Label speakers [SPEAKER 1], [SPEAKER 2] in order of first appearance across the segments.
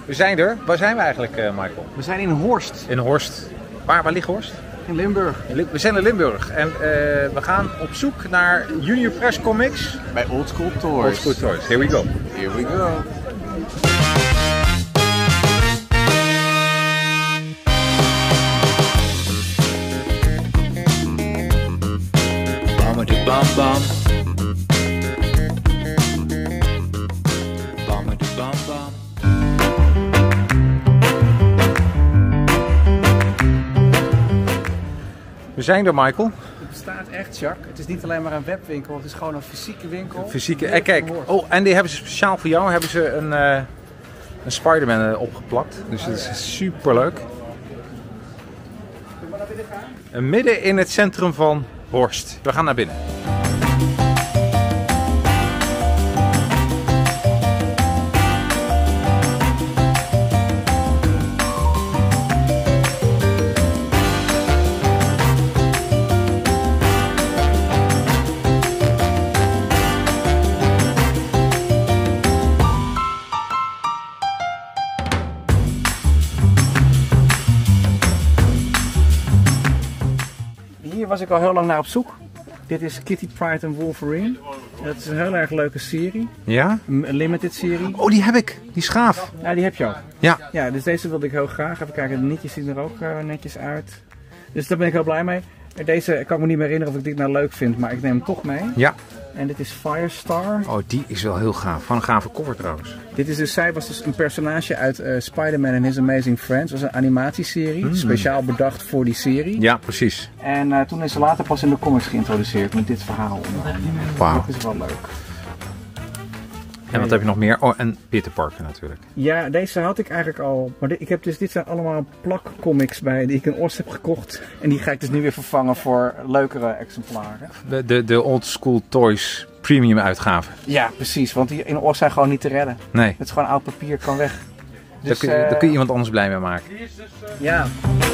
[SPEAKER 1] We zijn er. Waar zijn we eigenlijk, Michael?
[SPEAKER 2] We zijn in Horst.
[SPEAKER 1] In Horst. Waar ligt Horst?
[SPEAKER 2] In Limburg.
[SPEAKER 1] We zijn in Limburg en we gaan op zoek naar Junior Press Comics.
[SPEAKER 2] Bij Old School Toys.
[SPEAKER 1] Old School Toys. Here we go.
[SPEAKER 2] Here we go.
[SPEAKER 1] Bam bam. We zijn er, Michael.
[SPEAKER 2] Het bestaat echt, Jacques. Het is niet alleen maar een webwinkel, het is gewoon een fysieke winkel.
[SPEAKER 1] Fysieke. Kijk, oh, en die hebben ze speciaal voor jou een Spider-Man opgeplakt. Dus dat is super leuk. Midden in het centrum van Horst. We gaan naar binnen.
[SPEAKER 2] Hier was ik al heel lang naar op zoek. Dit is Kitty Pryde en Wolverine. Dat is een heel erg leuke serie.
[SPEAKER 1] Ja?
[SPEAKER 2] Een limited serie.
[SPEAKER 1] Oh, die heb ik. Die is gaaf.
[SPEAKER 2] Ja, die heb je al.
[SPEAKER 1] Ja.
[SPEAKER 2] Ja, dus deze wilde ik heel graag. Even kijken, de nietjes zien er ook netjes uit. Dus daar ben ik heel blij mee. Deze kan ik me niet meer herinneren of ik dit nou leuk vind, maar ik neem hem toch mee.
[SPEAKER 1] Ja.
[SPEAKER 2] En dit is Firestar.
[SPEAKER 1] Oh, die is wel heel gaaf. Van een gave cover trouwens.
[SPEAKER 2] Dit is dus, zij was dus een personage uit Spider-Man and His Amazing Friends. Dat was een animatieserie, speciaal bedacht voor die serie.
[SPEAKER 1] Ja, precies.
[SPEAKER 2] En toen is ze later pas in de comics geïntroduceerd met dit verhaal.
[SPEAKER 1] Wauw.
[SPEAKER 2] Dat is wel leuk.
[SPEAKER 1] En wat heb je nog meer? Oh, en Peter Parker natuurlijk.
[SPEAKER 2] Ja, deze had ik eigenlijk al. Maar ik heb dus, dit zijn allemaal plakcomics bij die ik in Oost heb gekocht. En die ga ik dus nu weer vervangen voor leukere exemplaren.
[SPEAKER 1] De Old School Toys premium uitgave.
[SPEAKER 2] Ja, precies. Want die in Oost zijn gewoon niet te redden.
[SPEAKER 1] Nee.
[SPEAKER 2] Het is gewoon oud papier, kan weg. Dus,
[SPEAKER 1] daar kun je iemand anders blij mee maken.
[SPEAKER 2] Ja.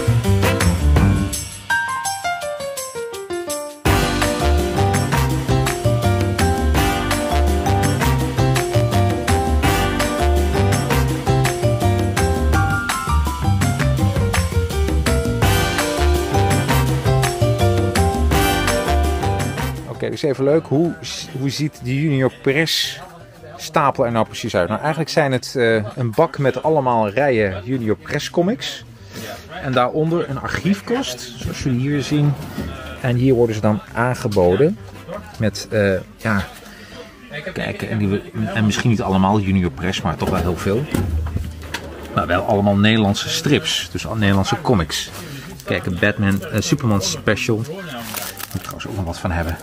[SPEAKER 1] Oké, dus even leuk. Hoe ziet de Junior Press stapel er nou precies uit? Nou, eigenlijk zijn het een bak met allemaal rijen Junior Press comics. En daaronder een archiefkast, zoals jullie hier zien. En hier worden ze dan aangeboden met, ja, kijk, en misschien niet allemaal Junior Press, maar toch wel heel veel. Maar wel allemaal Nederlandse strips, dus al Nederlandse comics. Kijk, een Batman, Superman Special. Daar moet ik trouwens ook nog wat van hebben.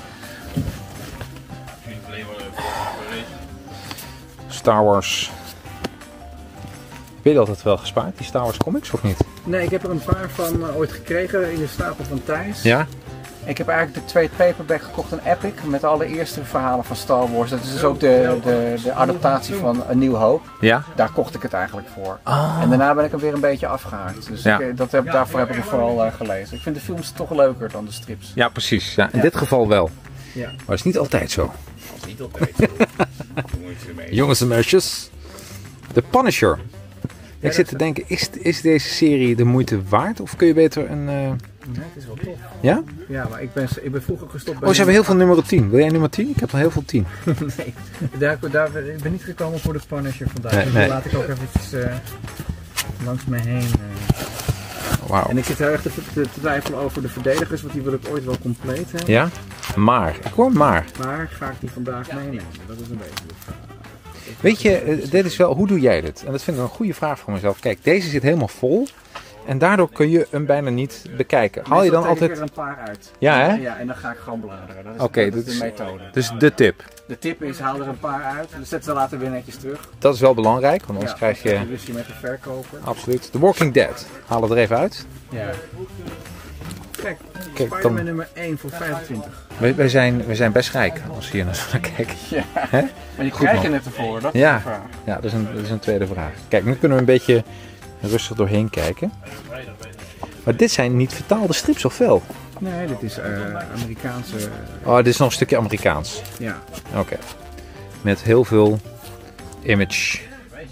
[SPEAKER 1] Star Wars. Heb je dat altijd wel gespaard, die Star Wars comics, of niet?
[SPEAKER 2] Nee, ik heb er een paar van ooit gekregen in de stapel van Thijs.
[SPEAKER 1] Ja?
[SPEAKER 2] Ik heb eigenlijk de trade paperback gekocht, een Epic, met alle eerste verhalen van Star Wars. Dat is dus ook de adaptatie van A New Hope.
[SPEAKER 1] Ja?
[SPEAKER 2] Daar kocht ik het eigenlijk voor.
[SPEAKER 1] Oh.
[SPEAKER 2] En daarna ben ik hem weer een beetje afgehaakt. Dus
[SPEAKER 1] Ja.
[SPEAKER 2] daarvoor heb ik hem vooral gelezen. Ik vind de films toch leuker dan de strips.
[SPEAKER 1] Ja, precies. Ja, in dit geval wel.
[SPEAKER 2] Ja.
[SPEAKER 1] Maar het is niet altijd zo.
[SPEAKER 2] Dat is niet altijd zo.
[SPEAKER 1] Jongens en meisjes. The Punisher. Ik zit te denken, is deze serie de moeite waard? Of kun je beter een...
[SPEAKER 2] Ja, het is wel tof.
[SPEAKER 1] Ja?
[SPEAKER 2] Ja, maar ik ben vroeger gestopt bij...
[SPEAKER 1] Oh, ze hebben heel veel nummer 10. Wil jij nummer 10? Ik heb al heel veel 10.
[SPEAKER 2] Nee, ik ben niet gekomen voor de Punisher vandaag.
[SPEAKER 1] Nee,
[SPEAKER 2] Dus
[SPEAKER 1] nee.
[SPEAKER 2] laat ik ook eventjes langs me heen.
[SPEAKER 1] Wauw.
[SPEAKER 2] En ik zit heel erg te twijfelen over de verdedigers, want die wil ik ooit wel compleet hebben.
[SPEAKER 1] Ja? Maar. Ik hoor maar.
[SPEAKER 2] Maar ga ik die vandaag meenemen? Dat is een beetje de vraag.
[SPEAKER 1] Weet je, dit is wel, hoe doe jij dit? En dat vind ik een goede vraag voor mezelf. Kijk, deze zit helemaal vol. En daardoor kun je hem bijna niet bekijken. Haal je dan altijd...
[SPEAKER 2] Ik er een paar uit.
[SPEAKER 1] Ja, hè?
[SPEAKER 2] Ja, en dan ga ik gewoon bladeren. Dat is,
[SPEAKER 1] Oké,
[SPEAKER 2] dat is de methode.
[SPEAKER 1] Dus de tip.
[SPEAKER 2] De tip is, haal er een paar uit. En zet ze later weer netjes terug.
[SPEAKER 1] Dat is wel belangrijk, want anders
[SPEAKER 2] Ja,
[SPEAKER 1] krijg je...
[SPEAKER 2] ruzie met de verkoper.
[SPEAKER 1] Absoluut. The Walking Dead. Haal het er even uit.
[SPEAKER 2] Ja. Kijk,
[SPEAKER 1] Kijk,
[SPEAKER 2] Spider-Man
[SPEAKER 1] dan-
[SPEAKER 2] nummer 1 voor 25.
[SPEAKER 1] Wij zijn best rijk als we hier naar kijken.
[SPEAKER 2] Ja.
[SPEAKER 1] Hè?
[SPEAKER 2] Maar die
[SPEAKER 1] Goed,
[SPEAKER 2] krijg
[SPEAKER 1] man.
[SPEAKER 2] je net ervoor, dat is
[SPEAKER 1] Ja.
[SPEAKER 2] de vraag.
[SPEAKER 1] Ja, dat is een tweede vraag. Kijk, nu kunnen we een beetje rustig doorheen kijken. Maar dit zijn niet vertaalde strips, of wel?
[SPEAKER 2] Nee, dit is Amerikaanse...
[SPEAKER 1] Oh, dit is nog een stukje Amerikaans.
[SPEAKER 2] ja.
[SPEAKER 1] Oké. Met heel veel image.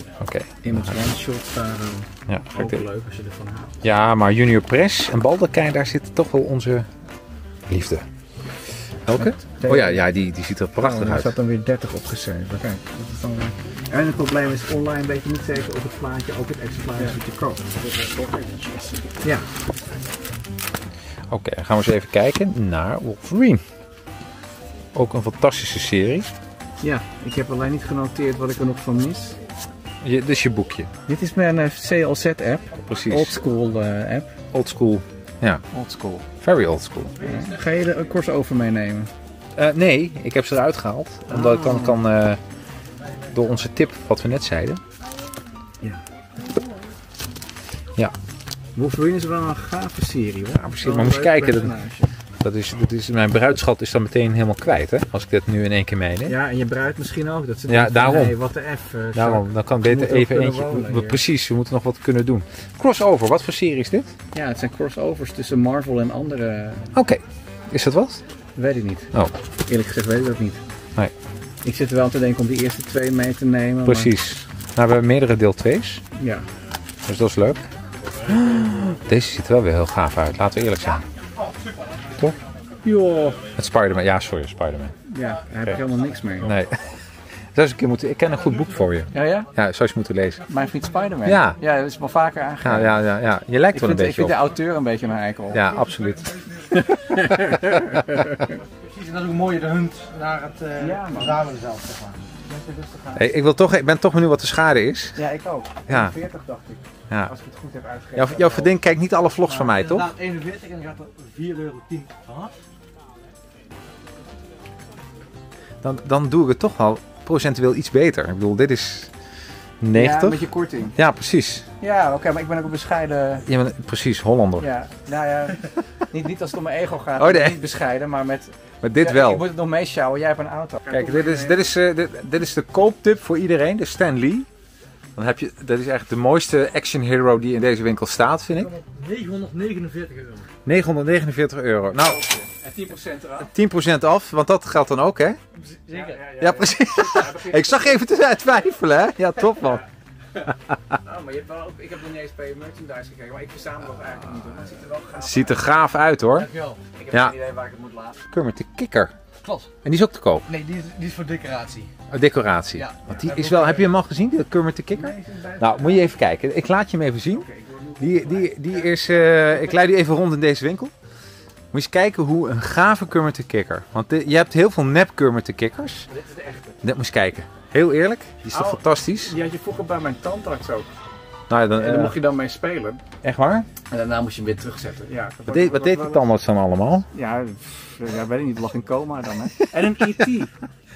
[SPEAKER 1] Oké.
[SPEAKER 2] Image one shot daar
[SPEAKER 1] Ja,
[SPEAKER 2] ook leuk als je ervan houdt.
[SPEAKER 1] ja, maar Junior Press en Baldacijn, daar zit toch wel onze liefde. Welke? Oh ja, die ziet er prachtig
[SPEAKER 2] Daar
[SPEAKER 1] uit.
[SPEAKER 2] staat dan weer 30 opgeschreven. Kijk, dat is dan weer... En het probleem is, online weet je niet zeker of het plaatje ook het exemplaar is wat je koopt. Ja.
[SPEAKER 1] Oké, dan gaan we eens even kijken naar Wolverine. Ook een fantastische serie.
[SPEAKER 2] Ja, ik heb alleen niet genoteerd wat ik er nog van mis.
[SPEAKER 1] Dit is je boekje.
[SPEAKER 2] Dit is mijn CLZ-app.
[SPEAKER 1] Precies.
[SPEAKER 2] Oldschool app.
[SPEAKER 1] Old school. Ja,
[SPEAKER 2] Oldschool.
[SPEAKER 1] very old school.
[SPEAKER 2] Ga je er een crossover meenemen?
[SPEAKER 1] Nee, ik heb ze eruit gehaald. Omdat ik dan kan, door onze tip wat we net zeiden.
[SPEAKER 2] Ja.
[SPEAKER 1] Ja.
[SPEAKER 2] Wolverine is wel een gave serie hoor.
[SPEAKER 1] Ja, precies. Maar moet je kijken, dat is, mijn bruidschat is dan meteen helemaal kwijt, hè? Als ik dit nu in één keer meeneem.
[SPEAKER 2] Ja, en je bruid misschien ook. Dat ze
[SPEAKER 1] Ja,
[SPEAKER 2] denkt van,
[SPEAKER 1] daarom.
[SPEAKER 2] hey, wat de F.
[SPEAKER 1] Daarom, dan kan beter
[SPEAKER 2] moeten
[SPEAKER 1] even
[SPEAKER 2] ook
[SPEAKER 1] eentje.
[SPEAKER 2] kunnen rollen hier.
[SPEAKER 1] Precies, we moeten nog wat kunnen doen. Crossover, wat voor serie is dit?
[SPEAKER 2] Ja, het zijn crossovers tussen Marvel en andere.
[SPEAKER 1] Oké, is dat wat?
[SPEAKER 2] Weet ik niet.
[SPEAKER 1] Oh,
[SPEAKER 2] Eerlijk gezegd weet ik dat niet.
[SPEAKER 1] nee,
[SPEAKER 2] Ik zit er wel aan te denken om die eerste 2 mee te nemen.
[SPEAKER 1] precies. Nou, we hebben meerdere deel 2's,
[SPEAKER 2] Maar, ja.
[SPEAKER 1] dus dat is leuk. Deze ziet er wel weer heel gaaf uit, laten we eerlijk zijn. Toch?
[SPEAKER 2] Joh.
[SPEAKER 1] Het Spider-Man, ja sorry, Spider-Man.
[SPEAKER 2] Ja, daar heb ik helemaal niks mee.
[SPEAKER 1] Nee. Zou eens een keer moeten, ik ken een goed boek voor je.
[SPEAKER 2] Ja, ja?
[SPEAKER 1] Ja, zou je moeten lezen.
[SPEAKER 2] Mijn vriend Spider-Man.
[SPEAKER 1] Ja.
[SPEAKER 2] Ja, dat is wel vaker
[SPEAKER 1] Ja,
[SPEAKER 2] aangegaan.
[SPEAKER 1] ja. Je lijkt
[SPEAKER 2] Ik
[SPEAKER 1] wel een
[SPEAKER 2] vind, ik
[SPEAKER 1] beetje
[SPEAKER 2] vind de
[SPEAKER 1] op.
[SPEAKER 2] auteur een beetje een eikel.
[SPEAKER 1] Ja, absoluut.
[SPEAKER 3] Precies, en dat is ook mooi, de hunt naar het
[SPEAKER 2] Ja, man.
[SPEAKER 3] verzamelen zelf, zeg maar.
[SPEAKER 1] Hey, ik ben toch benieuwd wat de schade is.
[SPEAKER 2] Ja, ik ook.
[SPEAKER 1] Ja.
[SPEAKER 2] 40 dacht ik.
[SPEAKER 1] Ja.
[SPEAKER 2] Als ik het goed heb uitgegeven.
[SPEAKER 1] Jouw vriendin kijkt niet alle vlogs van mij, toch?
[SPEAKER 3] Inderdaad, 41 en dan gaat er €4,10 vanaf.
[SPEAKER 1] Dan doe ik het toch wel procentueel iets beter. Ik bedoel, dit is 90.
[SPEAKER 2] Ja, met je korting.
[SPEAKER 1] Ja, precies.
[SPEAKER 2] Ja, oké, maar ik ben ook een bescheiden...
[SPEAKER 1] Je bent precies Hollander.
[SPEAKER 2] Ja, nou ja, niet als het om mijn ego gaat.
[SPEAKER 1] Oh,
[SPEAKER 2] ik ben
[SPEAKER 1] nee.
[SPEAKER 2] niet bescheiden, maar met...
[SPEAKER 1] Maar dit
[SPEAKER 2] ja,
[SPEAKER 1] wel.
[SPEAKER 2] Ik moet het nog meesjouwen, jij hebt een auto.
[SPEAKER 1] Kijk, dit is de kooptip voor iedereen. De Stan Lee. Dan heb je, dat is echt de mooiste action hero die in deze winkel staat, vind ik.
[SPEAKER 3] €949.
[SPEAKER 1] €949. Nou,
[SPEAKER 2] En 10% eraf.
[SPEAKER 1] 10% af, want dat geldt dan ook, hè?
[SPEAKER 3] Zeker.
[SPEAKER 1] Ja, precies. Ik zag even te twijfelen, hè? Ja, top man.
[SPEAKER 2] Nou, maar je hebt wel ook, ik heb nog niet eens bij je merchandise gekeken, maar ik verzamel dat eigenlijk niet hoor. Maar het ziet er wel gaaf
[SPEAKER 1] Ziet er gaaf uit, hoor.
[SPEAKER 3] Dankjewel.
[SPEAKER 2] uit. Ik heb
[SPEAKER 1] Ja.
[SPEAKER 2] geen idee waar ik het moet laten.
[SPEAKER 1] Kermit de Kikker.
[SPEAKER 3] Klopt.
[SPEAKER 1] En die is ook te koop.
[SPEAKER 3] Nee, die is voor decoratie.
[SPEAKER 1] Decoratie.
[SPEAKER 3] Ja.
[SPEAKER 1] Want die is wel, heb je hem al gezien, de Kermit de Kikker? Nou, moet je even kijken. Ik laat je hem even zien. Die is, ik leid u even rond in deze winkel. Moet je eens kijken hoe een gave Kermit de Kikker. Want je hebt heel veel nep Kermit de Kikkers.
[SPEAKER 2] Dit is de echte.
[SPEAKER 1] Net moet je kijken. Heel eerlijk, die is toch
[SPEAKER 2] Oh.
[SPEAKER 1] fantastisch?
[SPEAKER 2] Die had je vroeger bij mijn tandarts ook.
[SPEAKER 1] Nou, ja, dan,
[SPEAKER 2] En daar mocht je dan mee spelen.
[SPEAKER 1] echt waar?
[SPEAKER 2] En daarna moest je hem weer terugzetten. Ja,
[SPEAKER 1] Wat deed die tandarts dan allemaal?
[SPEAKER 2] Ja, weet ik niet, lag in coma dan hè. En een E.T.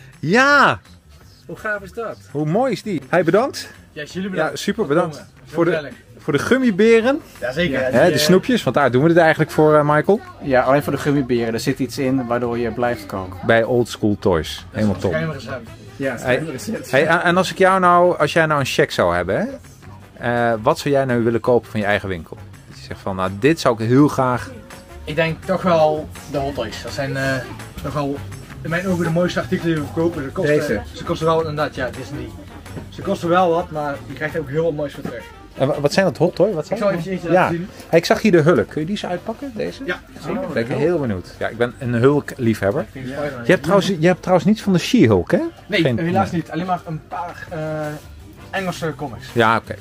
[SPEAKER 1] Ja!
[SPEAKER 2] Hoe gaaf is dat?
[SPEAKER 1] Hoe mooi is die? Hij bedankt.
[SPEAKER 3] Ja, jullie bedankt.
[SPEAKER 1] Ja, super
[SPEAKER 3] voor
[SPEAKER 1] bedankt.
[SPEAKER 3] komen. Zo
[SPEAKER 1] Voor de-
[SPEAKER 3] gezellig.
[SPEAKER 1] Voor de gummiberen,
[SPEAKER 3] Ja, zeker.
[SPEAKER 2] Ja,
[SPEAKER 1] hè, de snoepjes, want daar doen we het eigenlijk voor, Michael.
[SPEAKER 2] Ja, alleen voor de gummiberen. Er zit iets in waardoor je blijft koken.
[SPEAKER 1] Bij Old School Toys. Helemaal top.
[SPEAKER 3] Geheim recept.
[SPEAKER 2] Ja,
[SPEAKER 1] Hey, Hey, en als als jij nou een check zou hebben, hè, wat zou jij nou willen kopen van je eigen winkel? Dat je zegt van, nou dit zou ik heel graag.
[SPEAKER 3] Ik denk toch wel de Hot Toys. Dat zijn toch wel in mijn ogen de mooiste artikelen die we verkopen. Ze kosten wel inderdaad, ja, Disney. Ze kosten wel wat, maar je krijgt er ook heel wat moois voor terug.
[SPEAKER 1] En wat zijn dat hot toy? Wat
[SPEAKER 3] Ik
[SPEAKER 1] zijn
[SPEAKER 3] zal
[SPEAKER 1] dat?
[SPEAKER 3] even eentje
[SPEAKER 1] Ja.
[SPEAKER 3] laten zien.
[SPEAKER 1] Hey, ik zag hier de hulk. Kun je die eens uitpakken, deze?
[SPEAKER 3] Ja,
[SPEAKER 1] Zeker. Ben ik heel benieuwd. Ja, ik ben een hulk-liefhebber.
[SPEAKER 3] Spider-Man.
[SPEAKER 1] Je hebt trouwens niets van de She-Hulk, hè?
[SPEAKER 3] Nee,
[SPEAKER 1] Geen-
[SPEAKER 3] helaas
[SPEAKER 1] nee.
[SPEAKER 3] niet. Alleen maar een paar Engelse comics.
[SPEAKER 1] Ja, oké.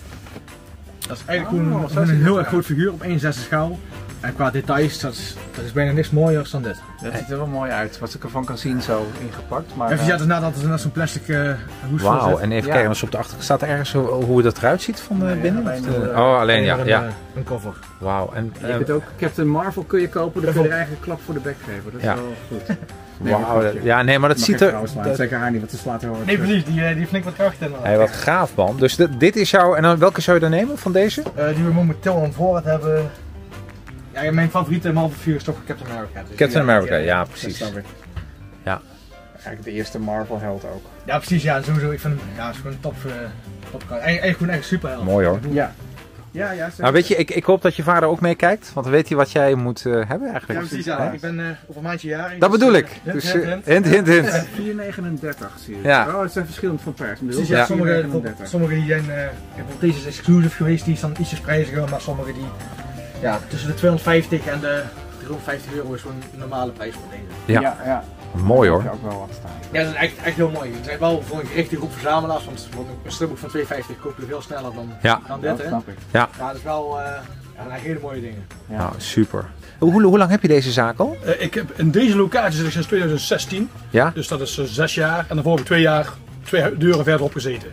[SPEAKER 3] Dat is eigenlijk gewoon een heel erg groot figuur op 1/6 schaal. En qua details, dat is bijna niks mooier dan dit.
[SPEAKER 2] Dat ziet er wel mooi uit. Wat ik ervan kan zien zo ingepakt. Maar,
[SPEAKER 3] Even ja, dus nadat er zo'n plastic hoes voor
[SPEAKER 1] Wauw,
[SPEAKER 3] zit.
[SPEAKER 1] en even
[SPEAKER 2] Ja.
[SPEAKER 1] kijken, als op de achterkant staat er ergens hoe dat eruit ziet van binnen?
[SPEAKER 2] alleen
[SPEAKER 1] Of de-
[SPEAKER 2] de-
[SPEAKER 1] oh, alleen ja.
[SPEAKER 3] Een,
[SPEAKER 1] Ja.
[SPEAKER 3] een cover.
[SPEAKER 1] Wauw. En
[SPEAKER 2] je kunt ook Captain Marvel kun je kopen, dan kun je er eigenlijk een klap voor de bek geven. Dat is
[SPEAKER 1] Ja.
[SPEAKER 2] wel goed.
[SPEAKER 1] wauw, ja, nee, maar dat ziet er.
[SPEAKER 2] Zeker haar niet, want ze slaat er wel.
[SPEAKER 3] Nee, precies, die heeft flink wat kracht in.
[SPEAKER 1] Hey, wat gaaf man. Dus dit is jouw. En dan, welke zou je dan nemen van deze?
[SPEAKER 3] Die we momenteel aan voorraad hebben. Ja, mijn favoriete Marvel figuur is toch Captain America. Dus
[SPEAKER 1] Captain America, ja,
[SPEAKER 2] Dat
[SPEAKER 1] precies.
[SPEAKER 2] snap ik.
[SPEAKER 1] Ja.
[SPEAKER 2] Eigenlijk de eerste Marvel held ook.
[SPEAKER 3] Ja, precies, ja, sowieso. Ik vind hem, ja, is gewoon een top. Eigenlijk gewoon echt superheld.
[SPEAKER 1] Mooi hoor.
[SPEAKER 2] Ja. Ja, zeker.
[SPEAKER 1] Nou, weet je, ik hoop dat je vader ook meekijkt. Want dan weet hij wat jij moet hebben
[SPEAKER 3] Ja,
[SPEAKER 1] eigenlijk.
[SPEAKER 3] precies.
[SPEAKER 1] Hè?
[SPEAKER 3] Ja. Ik ben over een maandje jarig.
[SPEAKER 1] Dat
[SPEAKER 3] dus,
[SPEAKER 1] bedoel ik.
[SPEAKER 3] hint,
[SPEAKER 1] Dus,
[SPEAKER 3] hint, hint.
[SPEAKER 1] hint.
[SPEAKER 2] 439 zie je.
[SPEAKER 1] Ja.
[SPEAKER 2] Oh, het zijn verschillend van pers.
[SPEAKER 3] Precies,
[SPEAKER 1] Ja.
[SPEAKER 3] ja. Sommige die zijn, deze is exclusief geweest, die is dan ietsjes prijziger, maar sommige die, ja, tussen de 250 en de 350 euro is zo'n normale prijs voor deze.
[SPEAKER 1] Ja. Mooi hoor.
[SPEAKER 2] Daar heb je ook wel wat staan.
[SPEAKER 3] Ja, dat is echt heel mooi. Het zijn wel voor een gerichte groep verzamelaars, want een stripboek van 250 koop je veel sneller dan dit.
[SPEAKER 2] Dat
[SPEAKER 3] Hè?
[SPEAKER 2] snap ik.
[SPEAKER 3] Ja, dat is wel echt hele mooie dingen.
[SPEAKER 2] Ja.
[SPEAKER 1] Nou, super. Hoe lang heb je deze zaak al?
[SPEAKER 4] Ik heb in deze locatie zit ik sinds 2016,
[SPEAKER 1] Ja?
[SPEAKER 4] dus dat is 6 jaar. En daarvoor heb ik 2 jaar, 2 deuren verderop gezeten.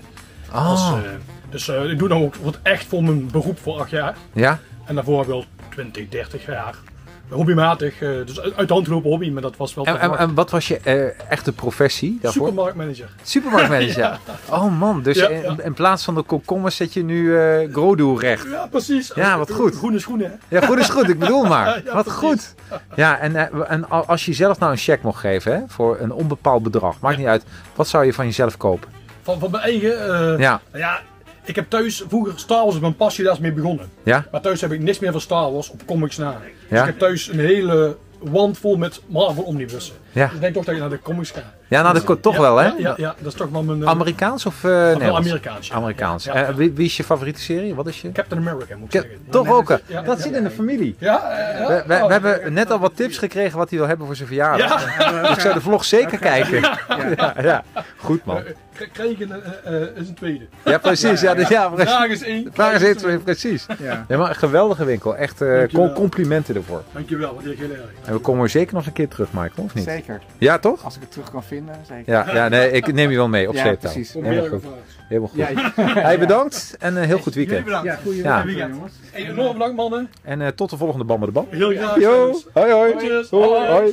[SPEAKER 4] Dus ik doe nou ook echt voor mijn beroep voor 8 jaar.
[SPEAKER 1] Ja?
[SPEAKER 4] En daarvoor heb ik wel 20, 30 jaar. Hobbymatig, dus uit de hand gelopen hobby, maar dat was wel
[SPEAKER 1] En wat was je echte professie daarvoor?
[SPEAKER 4] supermarktmanager.
[SPEAKER 1] Supermarktmanager. Oh man, dus
[SPEAKER 4] Ja.
[SPEAKER 1] in plaats van de komkommers zet je nu Grodoe recht.
[SPEAKER 4] Ja, precies.
[SPEAKER 1] Ja, wat goed.
[SPEAKER 4] Groene schoenen, hè?
[SPEAKER 1] Ja, goed is goed, ik bedoel maar.
[SPEAKER 4] Ja,
[SPEAKER 1] Wat
[SPEAKER 4] precies.
[SPEAKER 1] goed. Ja, en als je zelf nou een cheque mocht geven hè, voor een onbepaald bedrag, maakt niet uit. Wat zou je van jezelf kopen?
[SPEAKER 4] Van mijn eigen,
[SPEAKER 1] Ja.
[SPEAKER 4] ja, ik heb thuis vroeger Star Wars, mijn passie daar is mee begonnen.
[SPEAKER 1] Ja?
[SPEAKER 4] Maar thuis heb ik niks meer van Star Wars op comics na. Dus
[SPEAKER 1] Ja?
[SPEAKER 4] ik heb thuis een hele wand vol met Marvel omnibussen.
[SPEAKER 1] Ja.
[SPEAKER 4] Dus ik denk toch dat je naar de comics gaat.
[SPEAKER 1] Ja, nou dat toch
[SPEAKER 4] Ja,
[SPEAKER 1] wel hè?
[SPEAKER 4] Ja, dat is toch wel mijn...
[SPEAKER 1] Amerikaans of
[SPEAKER 4] wel
[SPEAKER 1] Nederlands?
[SPEAKER 4] Amerikaans. Ja.
[SPEAKER 1] Amerikaans.
[SPEAKER 4] Ja, ja.
[SPEAKER 1] Wie is je favoriete serie? Wat is je?
[SPEAKER 4] Captain America moet ik zeggen.
[SPEAKER 1] Toch ook.
[SPEAKER 4] Ja,
[SPEAKER 1] Dat
[SPEAKER 4] ja,
[SPEAKER 1] zit in de familie.
[SPEAKER 4] Ja,
[SPEAKER 1] We hebben net al wat tips gekregen wat hij wil hebben voor zijn verjaardag. Ik zou de vlog zeker kijken. Ja. Goed man.
[SPEAKER 4] Krijg ik is een tweede.
[SPEAKER 1] Ja, precies. Ja, precies.
[SPEAKER 4] Vraag is 1.
[SPEAKER 1] Vraag is 1, 2, precies.
[SPEAKER 2] Ja.
[SPEAKER 1] Ja, maar een geweldige winkel. Echt
[SPEAKER 4] Dankjewel.
[SPEAKER 1] complimenten ervoor.
[SPEAKER 4] Dankjewel, wat heel erg.
[SPEAKER 1] En we komen er zeker nog een keer terug, Michael, of niet?
[SPEAKER 2] Zeker.
[SPEAKER 1] Ja, toch?
[SPEAKER 2] Als ik het terug kan vinden, zeker.
[SPEAKER 1] Ja, nee, ik neem je wel mee op
[SPEAKER 2] Ja,
[SPEAKER 1] sleeptouw.
[SPEAKER 2] precies.
[SPEAKER 1] Helemaal
[SPEAKER 4] Meer
[SPEAKER 1] goed.
[SPEAKER 4] gevraagd.
[SPEAKER 1] Helemaal goed.
[SPEAKER 2] Ja,
[SPEAKER 1] Hey, bedankt en een heel goed
[SPEAKER 3] Jullie
[SPEAKER 1] weekend.
[SPEAKER 3] bedankt.
[SPEAKER 2] ja goeie
[SPEAKER 1] Ja.
[SPEAKER 2] weekend, jongens.
[SPEAKER 4] Hey, enorm bedankt mannen.
[SPEAKER 1] En tot de volgende Bam met de Bam.
[SPEAKER 4] Heel graag.
[SPEAKER 1] Yo, hoi hoi.
[SPEAKER 4] Cheers.
[SPEAKER 1] Hoi, hoi.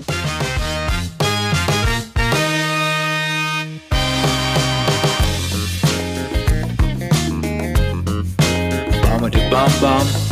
[SPEAKER 5] Bam, bam, bam.